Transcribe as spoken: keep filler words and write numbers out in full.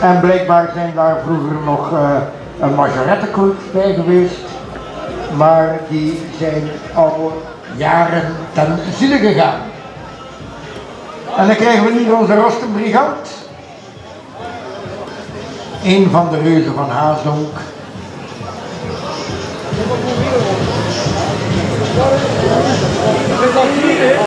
En blijkbaar zijn daar vroeger nog uh, een majorettenclub bij geweest, maar die zijn al jaren ten ziele gegaan. En dan krijgen we hier onze Rostenbrigant, een van de reuzen van Haasdonk.